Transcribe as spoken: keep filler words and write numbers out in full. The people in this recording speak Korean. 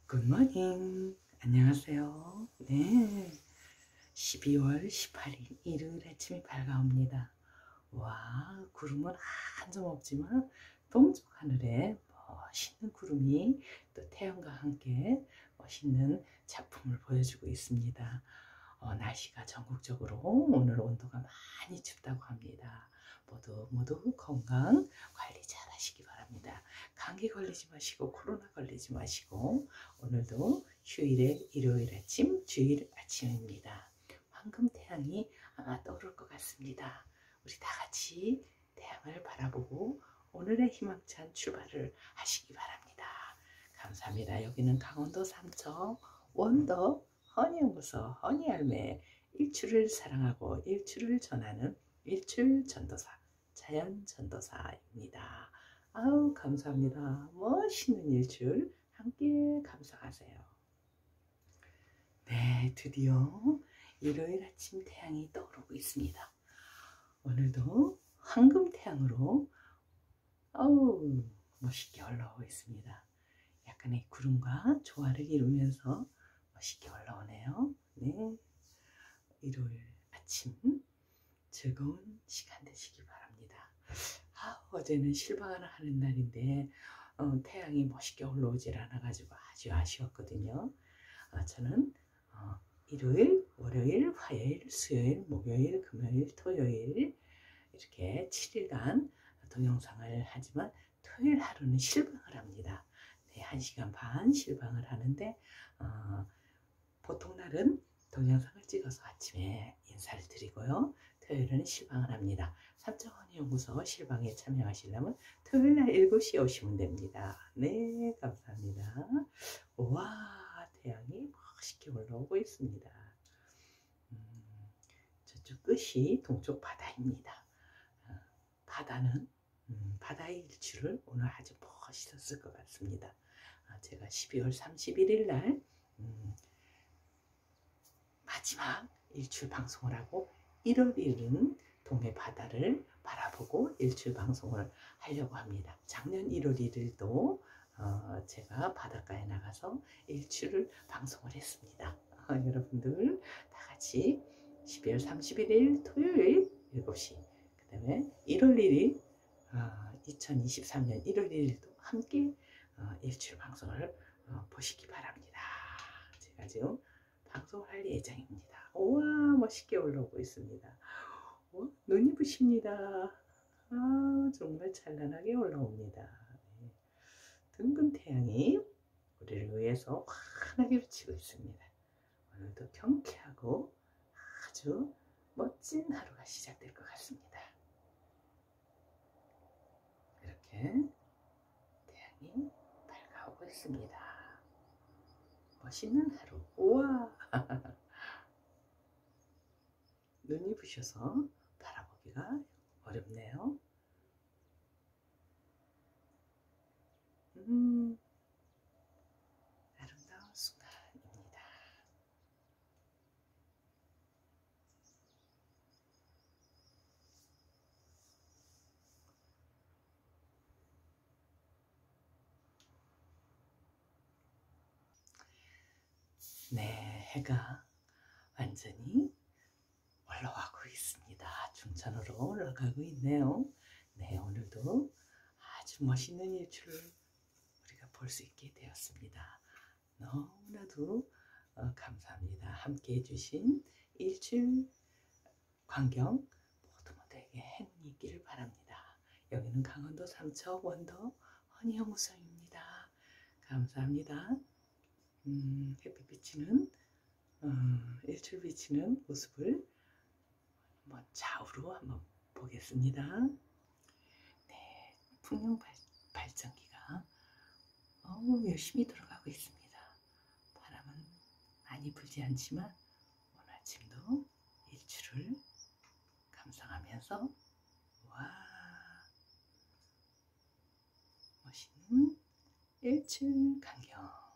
굿모닝. 안녕하세요. 네. 십이월 십팔일 일요일 아침이 밝아옵니다. 와, 구름은 한 점 없지만 동쪽 하늘에 멋있는 구름이 또 태양과 함께 멋있는 작품을 보여주고 있습니다. 어, 날씨가 전국적으로 오늘 온도가 많이 춥다고 합니다. 모두 모두 건강 관리 잘 하시기 바랍니다. 감기 걸리지 마시고 코로나 걸리지 마시고 오늘도 휴일의 일요일 아침 주일 아침입니다. 황금 태양이 아마 떠오를 것 같습니다. 우리 다 같이 태양을 바라보고 오늘의 희망찬 출발을 하시기 바랍니다. 감사합니다. 여기는 강원도 삼척 원더 허니연구소 허니할매, 일출을 사랑하고 일출을 전하는 일출전도사 자연전도사입니다. 아우 감사합니다. 멋있는 일출 함께 감상하세요. 네, 드디어 일요일 아침 태양이 떠오르고 있습니다. 오늘도 황금 태양으로 어우 멋있게 올라오고 있습니다. 약간의 구름과 조화를 이루면서 멋있게 올라오네요. 네, 일요일 아침 즐거운 시간 되시기 바랍니다. 아, 어제는 실방을 하는 날인데 어, 태양이 멋있게 올라오질 않아 가지고 아주 아쉬웠거든요. 어, 저는 어, 일요일, 월요일, 화요일, 수요일, 목요일, 금요일, 토요일 이렇게 칠 일간 동영상을 하지만 토요일 하루는 실방을 합니다. 네, 한 시간 반 실방을 하는데 어, 보통 날은 동영상을 찍어서 아침에 인사를 드리고요. 토요일은 실방을 합니다. 삼척허니연구소 실방에 참여하시려면 토요일날 일곱 시에 오시면 됩니다. 네, 감사합니다. 와, 태양이 멋있게 올라오고 있습니다. 음, 저쪽 끝이 동쪽 바다입니다. 어, 바다는 음, 바다의 일출을 오늘 아주 멋있었을 것 같습니다. 어, 제가 십이월 삼십일일 날 음, 마지막 일출 방송을 하고 일월 일일은 동해 바다를 바라보고 일출 방송을 하려고 합니다. 작년 일월 일일도 어, 제가 바닷가에 나가서 일출을 방송을 했습니다. 어, 여러분들 다 같이 십이월 삼십일일 토요일 일곱 시, 그 다음에 일월 일일 어, 이천이십삼년 일월 일일도 함께 어, 일출 방송을 어, 보시기 바랍니다. 제가 지금 방송할 예정입니다. 우와, 멋있게 올라오고 있습니다. 어, 눈이 부십니다. 아, 정말 찬란하게 올라옵니다. 네. 둥근 태양이 우리를 위해서 환하게 비치고 있습니다. 오늘도 경쾌하고 아주 멋진 하루가 시작될 것 같습니다. 이렇게 태양이 밝아오고 있습니다. 멋있는 하루. 우와. 눈이 부셔서 바라보기가 어렵네요. 음, 아름다운 순간입니다. 네, 해가 완전히 올라가고 있습니다. 중천으로 올라가고 있네요. 네, 오늘도 아주 멋있는 일출을 우리가 볼 수 있게 되었습니다. 너무나도 어, 감사합니다. 함께 해주신 일출 광경 모두 모두에게 행운이 있기를 바랍니다. 여기는 강원도 삼척 원더 허니연구소입니다. 감사합니다. 음, 햇빛 비치는 어, 일출 비치는 모습을 한번 좌우로 한번 보겠습니다. 네, 풍력 발, 발전기가 어우, 열심히 들어가고 있습니다. 바람은 많이 불지 않지만 오늘 아침도 일출을 감상하면서 와, 멋있는 일출 광경